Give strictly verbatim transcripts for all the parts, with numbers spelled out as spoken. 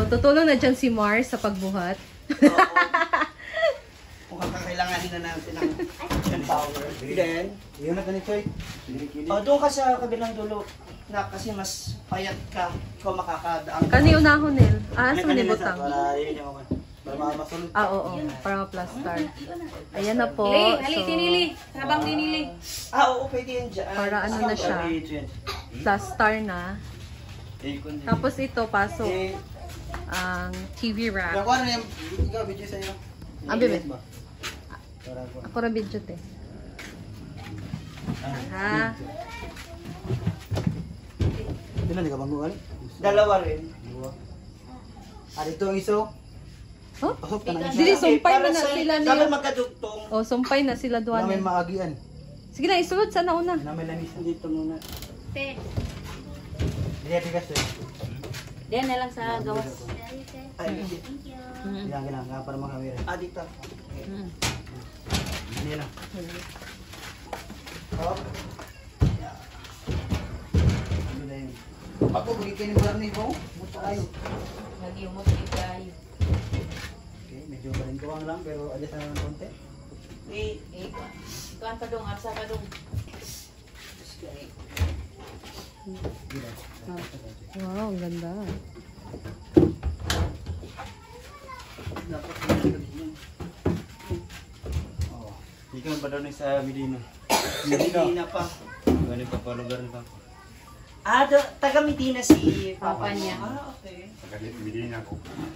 tutulong na dyan si Mars sa pagbuhat. Oo. Kung kakailanganin na natin ng power. Then, Iyon na ganito eh. oh, doon ka sa kabilang dulo na kasi mas payat ka kung makakadaan. Kani unahon nil. Ah, sa Kanina manibutang. Para yun yung mga. Para makasulot. Ah, oo. Para ma-plaster. Ayan na po. Li, ali, So, tinili. Habang tinili. Ah, oo, pwede yan dyan. para ano na siya. Plaster na. Tapos ito, pasok Eh, ang T V rack. Ako ano yung ikaw video sa iyo? Ah, bebe. Para ko. Ako rin video te. Ha? Ilan di ka banggo kali? Dalawa rin. Dua. Ah, dito ang iso. Huh? Pasok ka na Dili, isa. sumpay Para mo na sa- sila Dapat niya. magkadugtong. Oh, sumpay na sila Wala may duwan. maagian. Sige na, isulod sana una. Namin lang isa. Dito muna. Te. Dili bigas eh. Diyan na lang sa gawas. Ay, dito. Mm. Ilang ilang nga para makamira. Ah, dito. Mm. Hindi lang. Oh. Ano na yun? Ako, bugitin yung barni ko. Musta kayo? Lagi mo kayo. Okay, medyo balingkuwang lang pero adjust na lang ng konti. Eh, Eh, kuan pa dong, absa pa dong. Hindi lang. Wow, ang ganda. dapat magkadugtong. Oo. Ikaw pa daw sa Medina. Hindi na pa. Ano pa pa lugar nito? Ah, do, taga Medina si Papa Papa niya. Ah, okay. Taga Medina ko.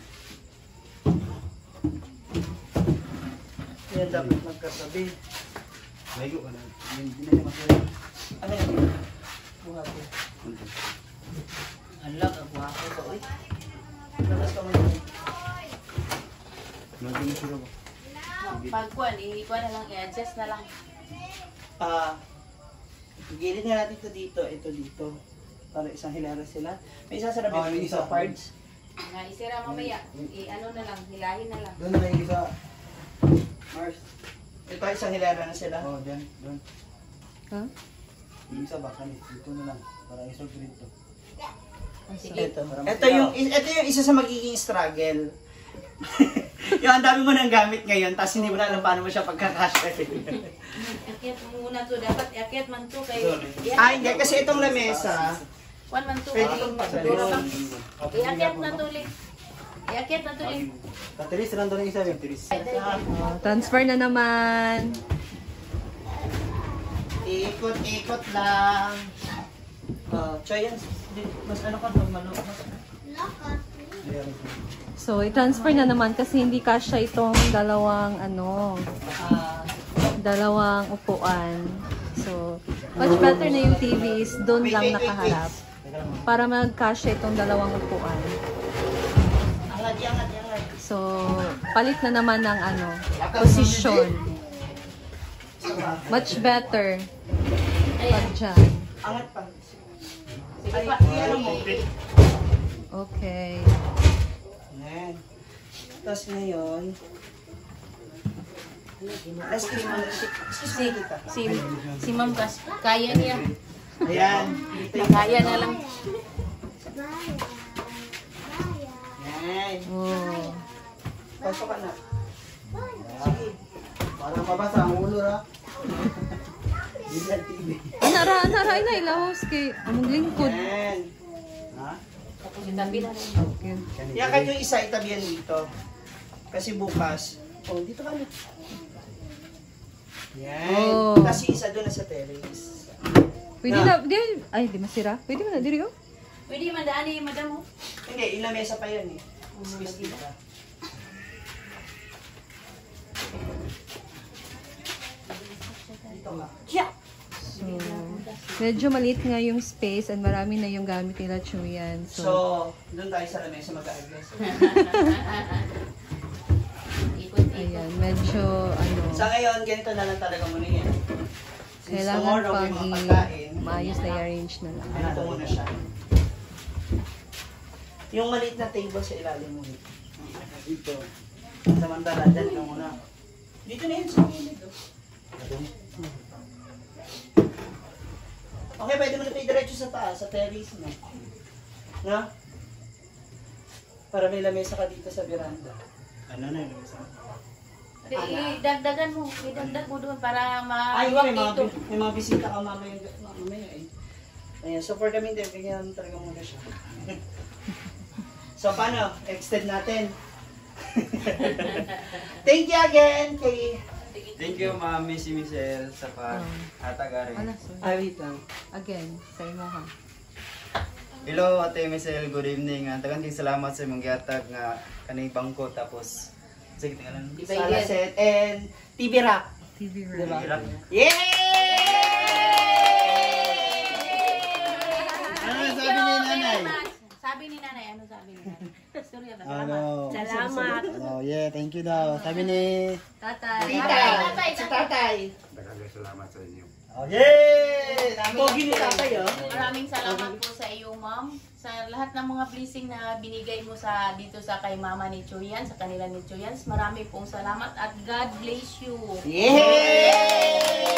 Yan dapat magkatabi. Lego ka na. Hindi na niya masaya. Ano yan? Buhat ko. Hala, kabuhako ko. Uy. Labas ka mo yun. Naging na sila ba? Pag kuan, i-kuan na lang, i-adjust na lang. Ah, gilid nga natin ito dito, ito dito. Para isang hilera sila. May isa sa Ah, rabbit, yung may isa. isa parts. Nga, isira mamaya. I-ano na lang, hilahin na lang. Doon na yung isa. Mars. Ito isang hilera na sila. Oh, dyan. Doon. Ha? Yung isa ba? Kanit. Dito na lang. Para isolve dito. Ito. Para Ito yung, ito yung isa sa magiging struggle. Yung ang dami mo nang gamit ngayon, tapos hindi mo na alam paano mo siya pagkakasya. Akyat mo muna to, dapat akyat man to kay... Ah, hindi. Kasi itong lamesa, Kuan man to, pwede kay... kong Siguro pagdalo. ka. I-akyat na to, Lik. I-akyat na to, Lik. Katiris lang doon yung isa. Yung tiris. Oh, transfer na naman. Ikot-ikot lang. Uh, Choy, yan. Mas ano ka, normal. Mas Ayan. So, i-transfer na naman kasi hindi kasya itong dalawang ano, ah, dalawang upuan. So, much better na yung T V is doon wait, lang wait, wait, nakaharap. Teka lang. Para magkasya itong dalawang upuan. angat, angat, angat. So, palit na naman ng ano, posisyon. Much better. Pag dyan. Angat pa. Sige Ay, pa. ano mo? Okay. Yan. Tapos ngayon, Let's see, Si, si, si Ma'am Gas, kaya niya. ayan. Kaya na lang. Yan. Oh. Pasok ka na. Sige. Para mabasa ang ulo ha. Hindi ang T V. Anara, anara, na ilahos kay among lingkod. Yan. Ha? Tapos itabi na rin. Okay. Yan kayo yung isa itabi yan dito. Kasi bukas, oh, dito ka na. Yan. Oh. Kasi isa doon na sa terrace. Pwede na, di, ay, di masira. Pwede mo na, diri oh. Pwede mandaan ni Madam mo. Hindi, ilang mesa pa yan eh. Space dito ka. Dito ka. Yeah. So, medyo maliit nga yung space and marami na yung gamit nila Chuyan. So, So, doon tayo sa lamesa mag-aagres. Ikot-ikot. ayan, medyo ano, Sa ngayon, ganito na lang talaga muna yan. Since kailangan tomorrow may pang mga pagkain, i- maayos na i-arrange na lang. ganito muna siya. Yung maliit na table sa ilalim mo. Dito. Samantala, dyan ka muna. Dito na yun sa gilid. oh. Okay, pwede mo na tayo diretso sa taas, sa terrace mo. No? Para may lamesa ka dito sa veranda. Ano na yun? Di, idagdagan mo. Idagdag mo doon para Ay, maiwag may mga, dito. may mga bisita ka mamaya, mamaya eh. Ayan, so for kami din, bigyan talaga muna siya. So paano? Extend natin. Thank you again kay... Thank you, Mami, si Michelle, sa pag-hatag Ano, rin. sorry. Ah, wait lang. Again, sa imo ha. Hello, Ate Michelle, good evening. Uh, Tagang ting salamat sa imong gihatag nga kanang bangko tapos sige tingalan. Salaset and T V Rock. T V Diba? Rock. Yay! Ano sabi ni nanay? Sabi ni nanay, ano sabi ni nanay? Storya ba? Ano? Salamat. Oh, yeah, thank you daw. Sabi ni... Tatay. Tita! Tatay, Si tatay! Daghang salamat sa inyo. Oh, yay! Pogi ni tatay, oh. Maraming salamat po sa iyo, ma'am. Sa lahat ng mga blessing na binigay mo sa dito sa kay mama ni Chuyan, sa kanila ni Chuyan. Marami pong salamat at God bless you. Yay!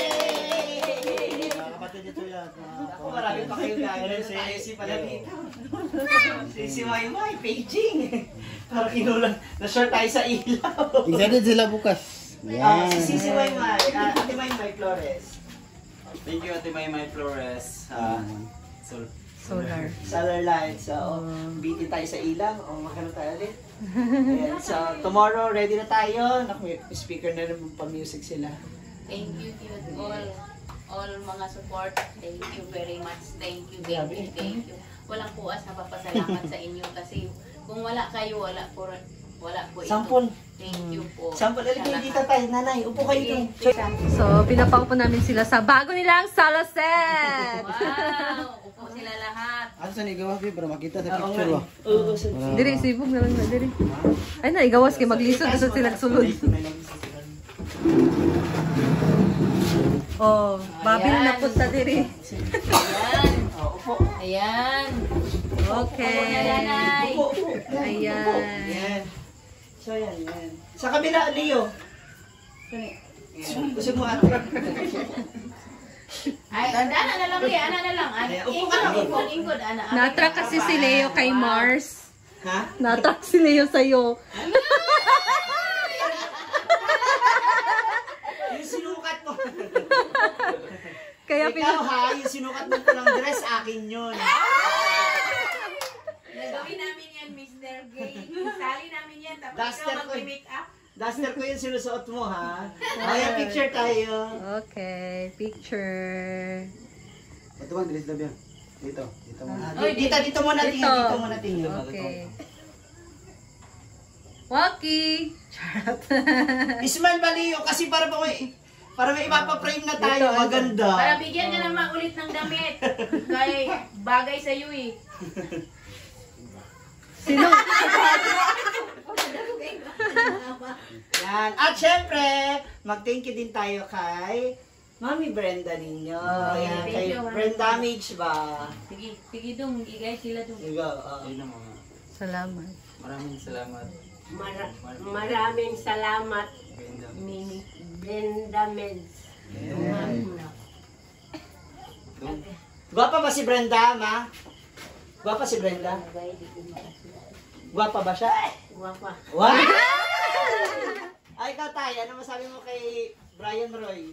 Mga kapatid nito yan. Ako, marami pa kayo gagawin. Si si pala dito. Si si Maymay, paging. Para kinulang. Na-short tayo sa ilaw. Excited sila bukas. Ah, Yan. si Sisi Maymay. ah, Ate Maymay Flores. Thank you, Ate Maymay Flores. Uh, so, Solar. Solar lights. So, bitin tayo sa ilang. O, magkano tayo ulit. Ayan, so, tomorrow, ready na tayo. Naku, may speaker na naman pa-music sila. Thank you to all all mga support. Thank you very much. Thank you, thank you, thank you. Walang puas na papasalamat sa inyo kasi kung wala kayo, wala po wala po ito. Sampol. Thank you po. Sampol, aligay dito tayo. Nanay, upo kayo dito. So, pinapako po namin sila sa bago nilang sala set. Wow! Upo sila lahat. Ano sa nigawa, Bi? Para makita sa Oo picture nga. ba? Oo, sa Diri, sibog na lang na, diri. Ay na, igawas kay maglisod. Gusto sila sulod. Oh, babil Ayan. na punta diri. Ayan. Oh, upo. Ayan. Okay. Upo na, nanay. Upo, upo. Ayan. Yan. So, yan, yan. Sa kabila, Leo. Gusto mo ate. Ay, ana na lang, Lee. Ana na lang. Ana. Ayan, upo ka lang, Ingkod, upo. ingkod, ingkod. Ana. Natrack kasi si Leo kay Mars. Ha? Natrack si Leo sa'yo. Yung sinukat mo. Kaya Ikaw pina... ha, yung sinukat mo palang dress, akin yun. Nagawin namin yan, mister Gay. Sali namin yan. Tapos Duster ikaw ko. mag-make up. Duster ko yung sinusuot mo ha. Ayan, picture tayo. Okay, picture. Ito bang dress lab yan? Dito. Dito mo. Ah, di- dito, dito muna tingin, Dito. dito muna tingin. Okay. Waki! Charot. Isman Baliyo, kasi para pa may, para may ipapaprame na tayo, Dito, maganda. Para bigyan ka naman ulit ng damit. Kay bagay sa iyo eh. Sino? Yan. At syempre, mag-thank you din tayo kay Mami Brenda ninyo. Yan, thank kay you, Mami. Brenda Damage ba? Sige, sige dong. Igay sila dong. Diba? Uh, ayun ang mga Salamat. maraming salamat. Mara- maraming salamat, Ganda. Mimi. Brenda Meds. Gwapa ba si Brenda, ma? Gwapa si Brenda? Gwapa ba siya? Guwapa. Wow! Ay, ikaw tayo. Ano masabi mo kay Brian Roy?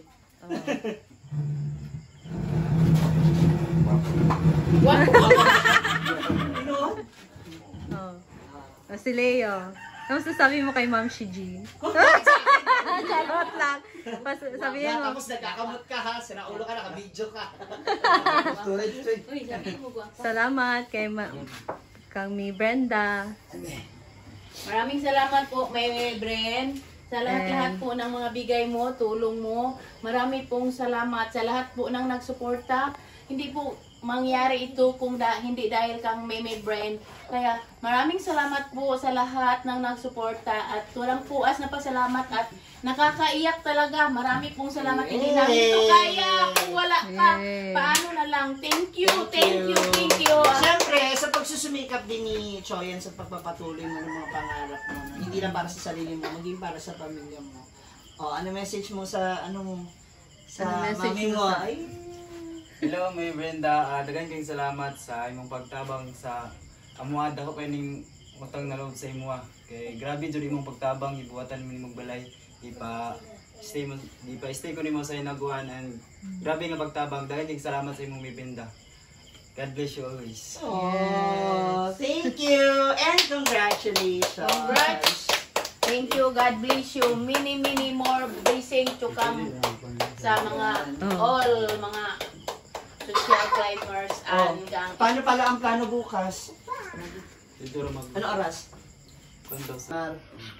Ano? Oh. Oh, si Leo. Ano sasabi mo kay Ma'am Shiji? Charot lang. Pas sabihin Wag na, mo. tapos nagkakamot ka ha. Sinaulo ka, naka-video ka. Storage tray. Uy, sabi mo guwapa. Salamat kay Ma kami Brenda. Maraming salamat po, May Bren. Sa lahat-lahat po ng mga bigay mo, tulong mo. Marami pong salamat sa lahat po ng nagsuporta. Hindi po mangyari ito kung da, hindi dahil kang Meme Brand. Kaya maraming salamat po sa lahat ng nagsuporta at walang puas na pasalamat at nakakaiyak talaga. Marami pong salamat. Hindi namin ito kaya kung wala ka. Yay. Paano na lang? Thank you, thank you, thank you. Siyempre, sa pagsusumikap din ni Choyan sa pagpapatuloy mo ng mga pangarap mo, no? Hindi lang para sa sarili mo, maging para sa pamilya mo. O, ano message mo sa, ano mo, sa Ano message mami mo mo? sa- Ay, Hello, may Brenda. Uh, dagan kayong salamat sa imong pagtabang sa amuad ako pa ning utang na loob sa imo ah. Kay grabe jud imong pagtabang ibuhatan mo nimong balay ipa stay mo di pa stay ko nimo sa inaguan and grabe nga pagtabang dahil tig salamat sa imong mibenda. God bless you always. Oh, thank you and congratulations. Congrats. Thank you. God bless you. Many, many more blessings to come sa mga Oh. all mga social climbers Oh. and gang. Paano pala ang plano bukas? Dito ra mag Ano oras? Pantos. Mar.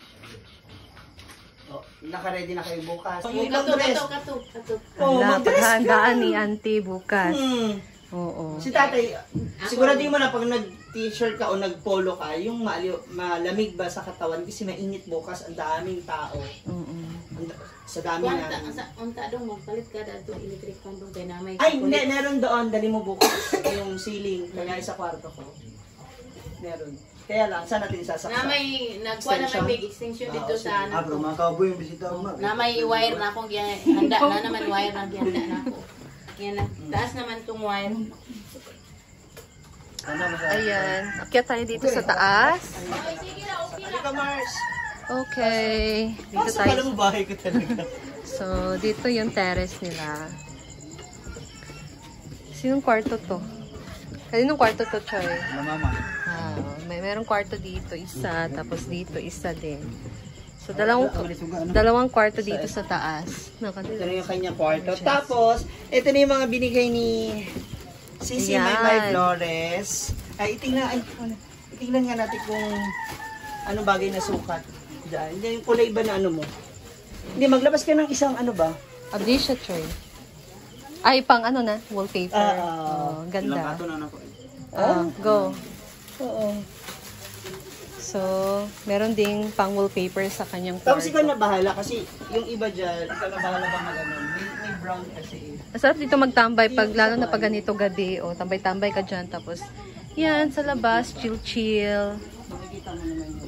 Oh, naka-ready na kayo bukas. Oh, Yung kato, ibang dress. kato, kato, kato. Oh, Wala, mag-dress ka. paghandaan ni auntie bukas. Hmm. Oo. Si tatay, siguraduhin mo na pag nag-t-shirt ka o nag-polo ka, yung maaliw, malamig ba sa katawan kasi mainit bukas, ang daming tao. Oo. Ang- Sa dami Unta, na. sa unta dong magpalit ka dito electric fan dong kay namay. Ay, hindi, meron doon, dali mo bukas yung ceiling, kaya sa kwarto ko. Meron. Kaya lang, saan natin isasaksa? Namay nagkuha na Extension? may big extension dito sa Ah, bro, ano. mga cowboy yung bisita mo. Namay wire na akong giya- handa na naman wire na gihanda na ako. Yan na. Taas naman tong wire. Ano masasabi? Ayan. Akyat tayo dito sa taas. Halika, Mars. Okay. Dito Sa tayo. palang bahay ko talaga. So, dito yung terrace nila. Sinong kwarto to? Kaninong kwarto to, Choy? Wala mama. Ah, may merong kwarto dito, isa. Tapos dito, isa din. So, dalawang, dalawang kwarto dito sa taas. Ito na yung kanyang kwarto. Tapos, ito na yung mga binigay ni Sisi Ayan. Maymay Flores. Ay, itingnan, ay, ano, itingnan nga natin kung anong bagay na sukat. Diyan. Hindi, yung kulay iba na ano mo. Hindi, maglabas ka ng isang ano ba? Abdi siya, Choy. Ay, pang ano na, wallpaper. Ah, oh, ganda. Ato na nako. Ah, go. Oo. So, meron ding pang wallpaper sa kanyang Tapos ikaw kwarto. na bahala kasi yung iba dyan, ikaw na bahala bang mag-ano. May, may brown kasi eh. Masarap dito magtambay pag lalo na pag ganito gabi o tambay-tambay ka dyan tapos yan sa labas chill-chill. Makikita mo naman yan.